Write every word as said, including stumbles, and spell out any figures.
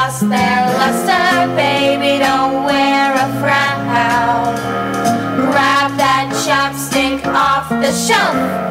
lost their luster. Baby, don't wear a frown. Grab that chopstick off the shelf.